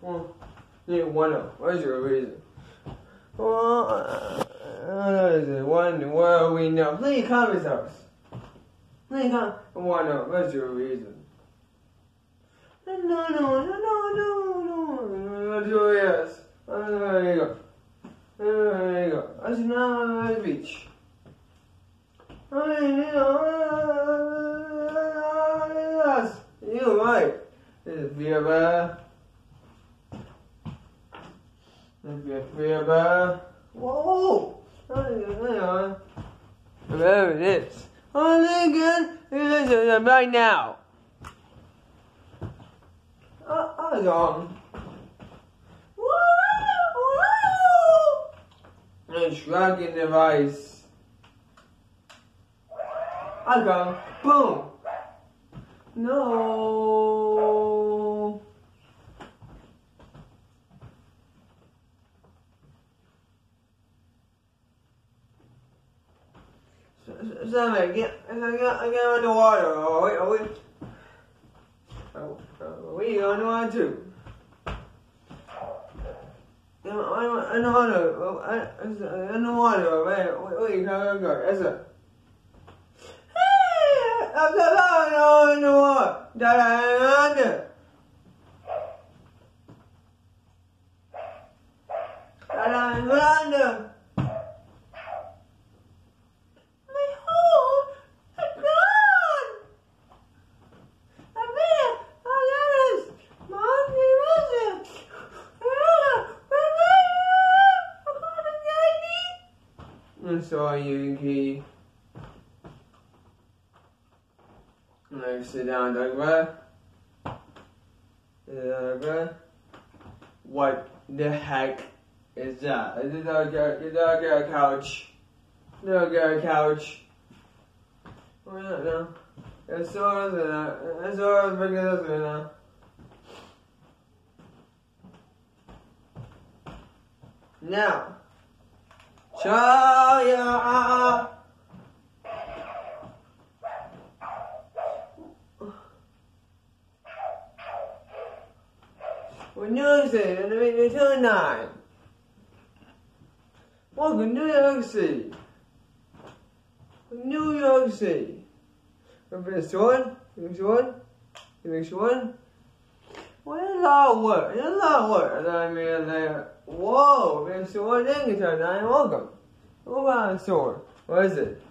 One up. What's your reason? One in the world we know. Please comment us. Please comment. One up. What's your reason? No. Yes. There you go. There you go. That's not a beach. Yes. You're right. This is Vera. Whoa! There it is. Right now. I gone. And shrugging the rice. I gone. Boom. No. Sammy, get in the water. Are we going to want to? In the water, man. Wait, come on, go. That's it. I'm in the water. I'm sorry, Yuki. Let's sit down, Doug. What the heck is that? Is it a couch? No, get a couch. Oh, no. It's all bringing us in now. Now. Chaya. We're using in the tonight. Welcome to New York City. New York City. Remember this one? Next one? Next one? Well, there's a lot of work. There's a lot of work. I mean, whoa, there's one thing tonight. Welcome. What about a sword? What is it?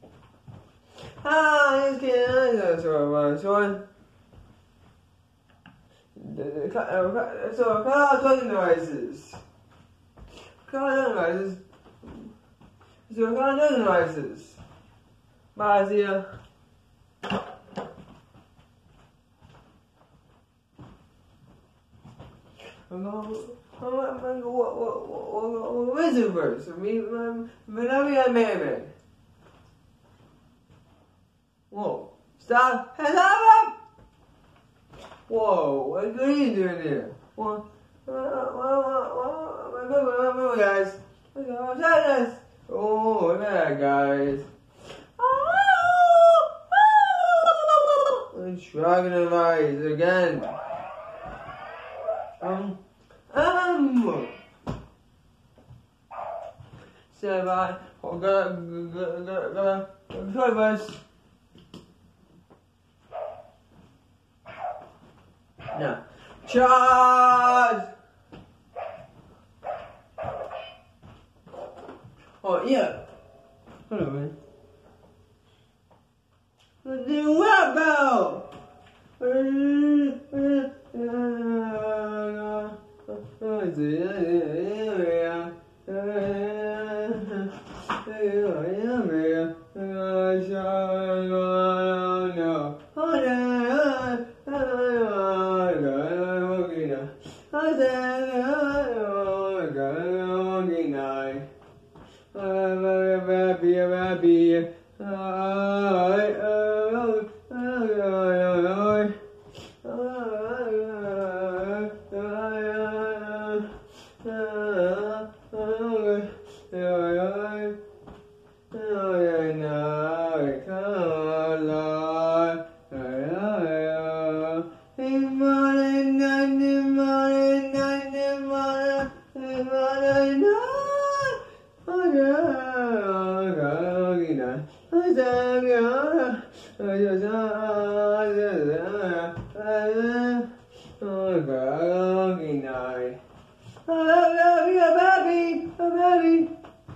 This kid is a sword. So, cut out the noises. Cut out the noises. So, cut out the noises. Bye, see ya. Where's the verse? Whoa. Stop. Hello? Whoa. What are you doing here? Guys. Oh, look at that, guys. I'm shrugging his eyes again. Say bye. Oh, go, guys. Now, charge! Oh, yeah. Hold on, man. The weapon! Morning, Oh, God, good night. I love you, baby, baby.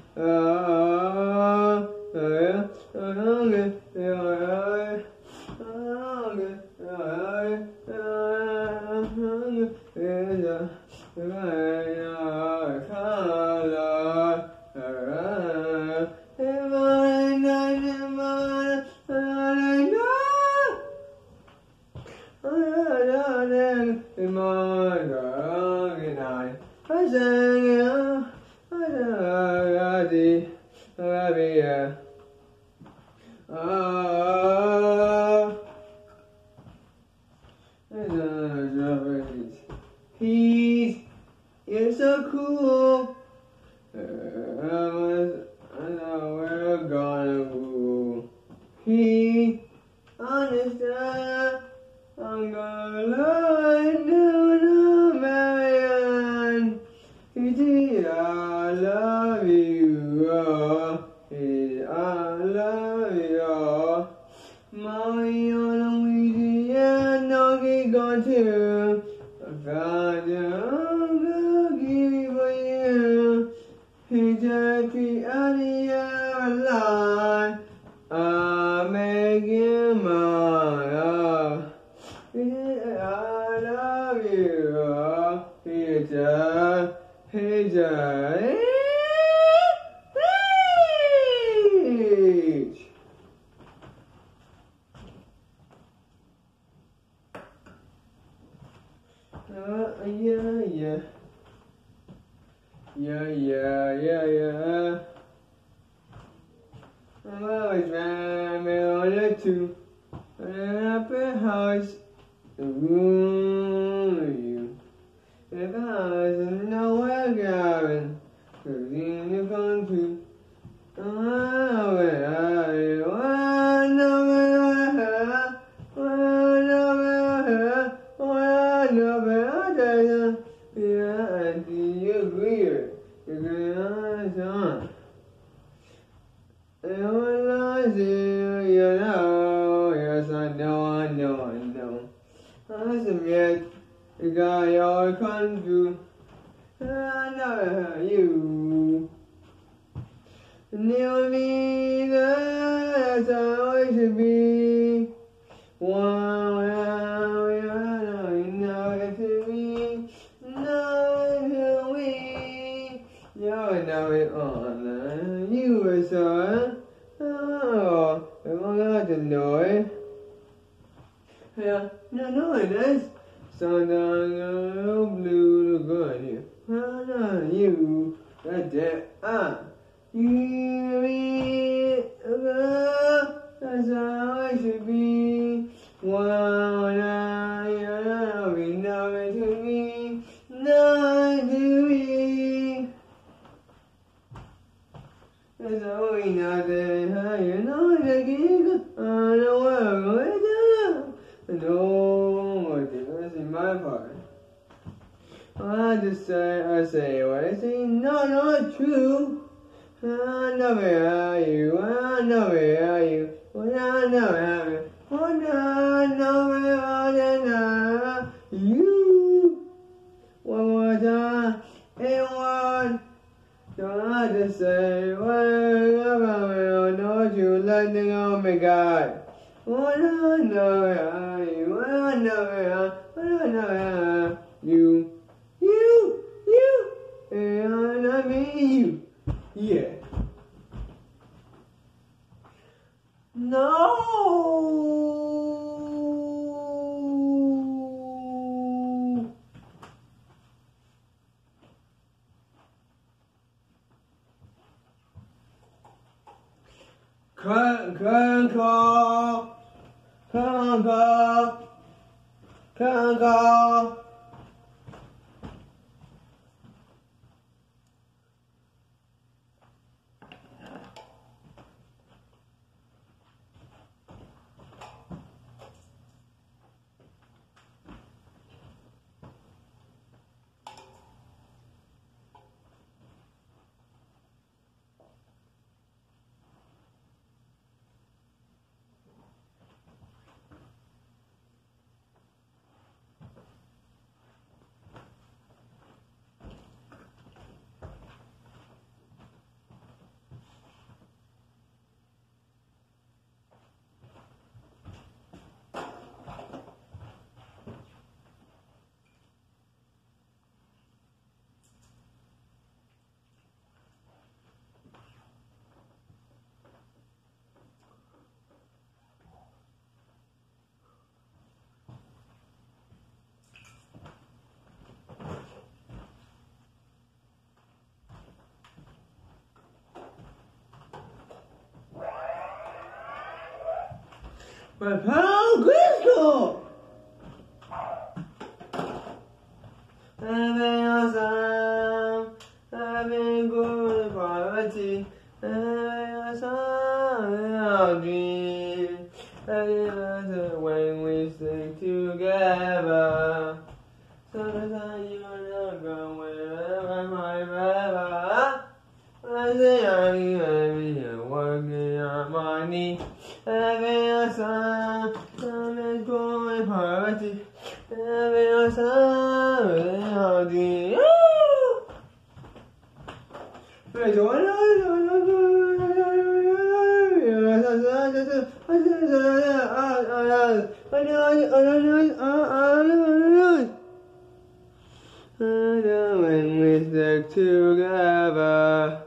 He's you're so cool. I know we're gonna move. He understand. I'm gonna lie to the man. He did, I love you. He, I love you. Mommy on Louisiana, get gone too. I found you, I'm gonna give it for you. He just keep out of your life. I'm making mine. I love you. He just. Yeah. I'm always rhyming on the two. Happy house, the room with you. If I was nowhere going, cause in the country, yes, I know. I submit, the guy all come through. I know you. Near me, that's how it should be. One, you know it to me, know it to me. You know it on you were so. Oh, I'm not to know it. Yeah, no, it is. Sometimes I'm blue to go here. You, that's it. You, me, that's how it should be. One, you know it to me, not to me. That's all we know that you know the gig. I know where I'm going to. No, that's in my part. I say what I say. No, not true. I never hear you. I never hear you. I never hear you. I never hear you. One more time. And one. Don't I just say, well, don't you let me go, my God. I never hear you. I never hear you. You, and I mean you. Yeah. No. Congo. My pound crystal! Having awesome, having good quality, having awesome dream, having awesome when we sing together. So that you are going wherever my brother. I say I'm working on my knee, having awesome, having good quality, having awesome dream. When we stick together,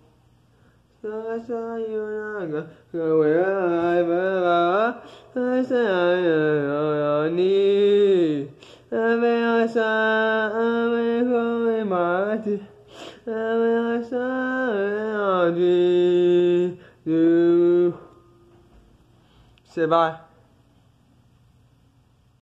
so you're not go wherever. I say I need. I'm going mighty. Say bye.